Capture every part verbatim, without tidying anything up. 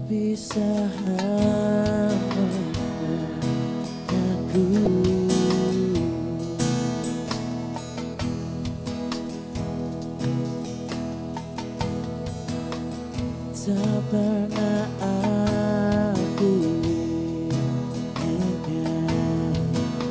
perpisahan mengenangku. Tak pernah aku ingat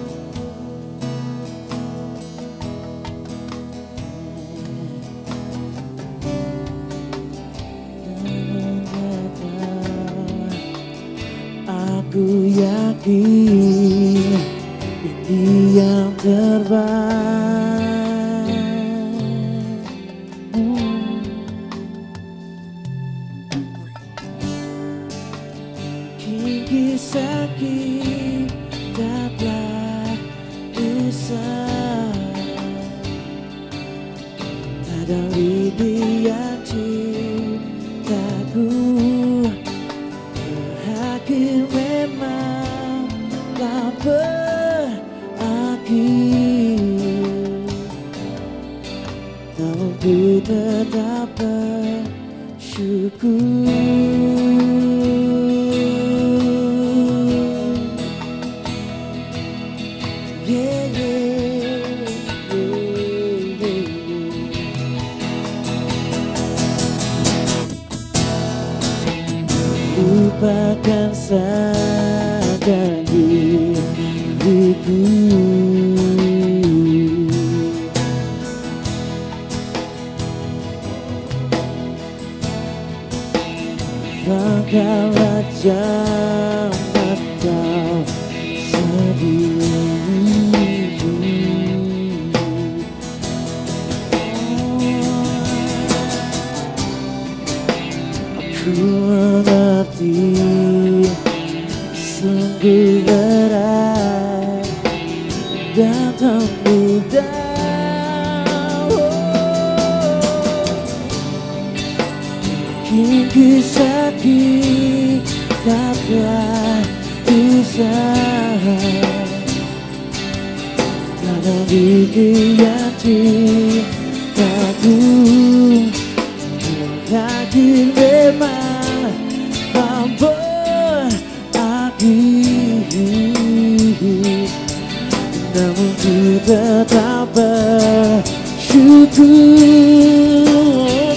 aku yakin ini yang terbaik. Kisah kita telah usai, tak ada lagi yang cintaku berakhir, memang tak berakhir, namun ku tetap bersyukur. Lupakan saja diriku, bangkalah jangan kau sendiri. Aku mengerti sungguh berat dan tak mudah. Mungkin kisah kita telah usai, tak ada lagi yang cintaku berakhir, memang tak berakhir, namun ku tetap bersyukur.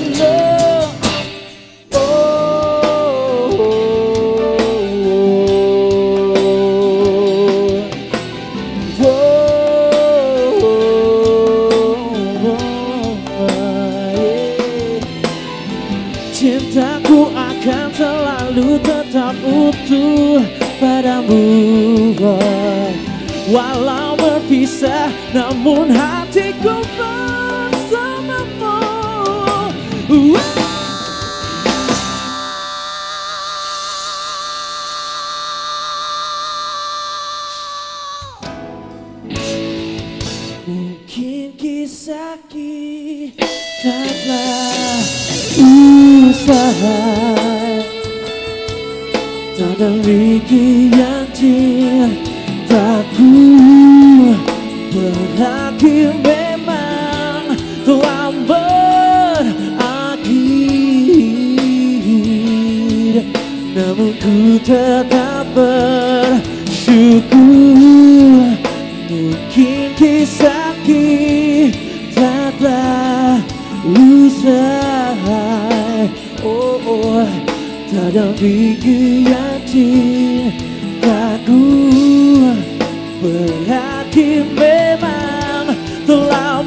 Cintaku akan selalu tetap utuh padamu, walau berpisah, namun hatiku bersamamu. Mungkin kisah kita telah usai, tak ada lagi yang cintaku berakhir, memang telah berakhir, namun ku tetap bersyukur. Mungkin kisah kita telah usai, oh, oh, tak ada lagi yang cintaku berakhir, memang telah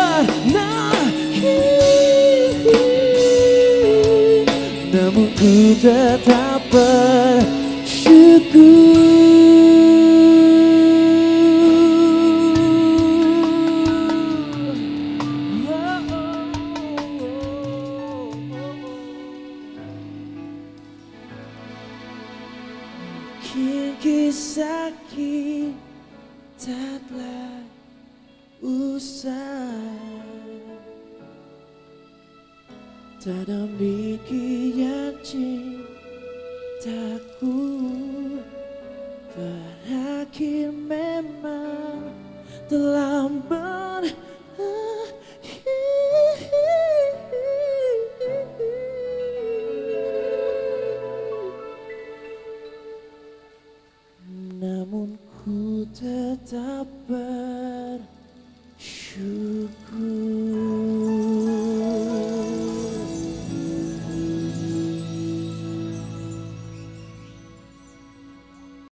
berakhir, namun ku tetap bersyukur. Kisah kita telah usai, tak ada lagi yang cintaku berakhir, memang telah berakhir. tetap bersyukur.